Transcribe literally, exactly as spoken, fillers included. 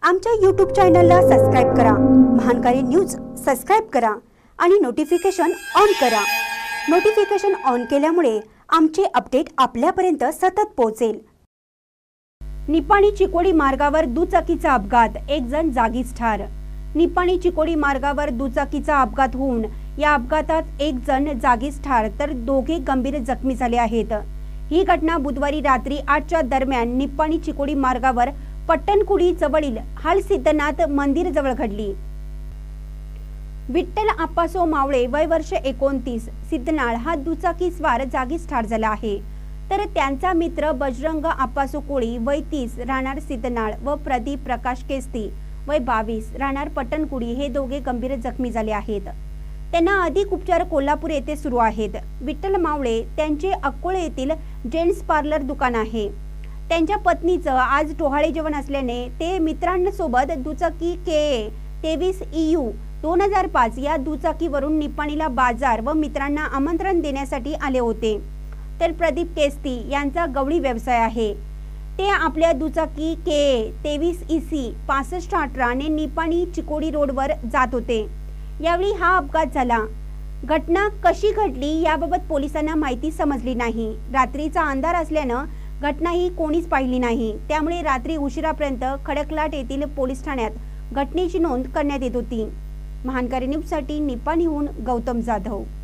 आमच्या यूट्यूब चॅनलला सबस्क्राइब करा, महानकारी न्यूज सबस्क्राइब करा आणि नोटिफिकेशन ऑन करा। नोटिफिकेशन ऑन केल्यामुळे आमचे अपडेट आपल्यापर्यंत सतत पोहोचेल। निपाणी चिकोडी मार्गावर दुचाकीचा अपघात, एक जण जागीच ठार। निपाणी चिकोडी मार्गावर दुचाकीचा अपघात होऊन या अपघातात एक जण जागीच ठार तर दोघे गंभीर जखमी झाले आहेत। ही घटना बुधवारी रात्री आठच्या दरम्यान निपाणी चिकोडी मार्गावर पट्टणकुडी जवळील हालसिद्धनाथ मंदिर जवळ घडली। विठ्ठल आप्पासो मावळे वय वर्ष एकोणतीस सिद्धनाळ हा दुचाकी स्वार जागीच ठार झाला आहे, तर त्यांचा मित्र बजरंग आप्पासो कोळी वय तीस राहणार सिद्धनाळ व प्रदीप प्रकाश केस्ती वय बावीस राहणार पट्टणकुडी हे दोघे गंभीर जखमी झाले आहेत। त्यांना अधिक उपचार कोल्हापूर येथे सुरू आहेत। विठ्ठल मावळे त्यांचे अक्कोळे येथील जेंट्स पार्लर दुकान आहे। त्यांच्या पत्नीचं आज टोहाळे जेवण असल्याने ते मित्रांसोबत दुचाकी के तेवीस ई यू दोन हजार पाच या दुचाकीवरून निपाणीला बाजार व मित्रांना आमंत्रण देण्यासाठी आले होते। तर प्रदीप केस्ती यांचा गवळी व्यवसाय आहे। ते आपल्या दुचाकी के तेवीस ई सी पासष्ट अठरा ने निपाणी चिकोडी रोडवर जात होते। यावेळी हा अपघात झाला। घटना कशी घडली याबाबत पोलिसांना माहिती समजली नाही। रात्रीचा अंधार असल्यानं घटना ही कोणीच पाहिली नाही, त्यामुळे रात्री उशिरापर्यंत खडकलाट येथील पोलीस ठाण्यात घटनेची नोंद करण्यात येत होती। महानकारी न्यूजसाठी निपाणीहून गौतम जाधव।